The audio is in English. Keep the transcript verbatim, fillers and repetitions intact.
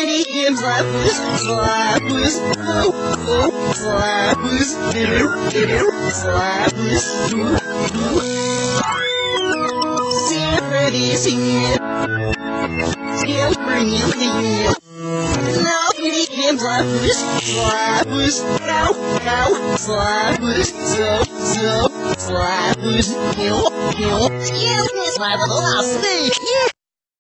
many games slappers, slappers, oh, oh, slappers, bitter, bitter, slappers, do, do. Somebody's here, still bringing here. Now many games slappers, slappers, ow, ow, slappers, so, so, slappers, kill, kill, excuse me, slapper, the last thing, yeah.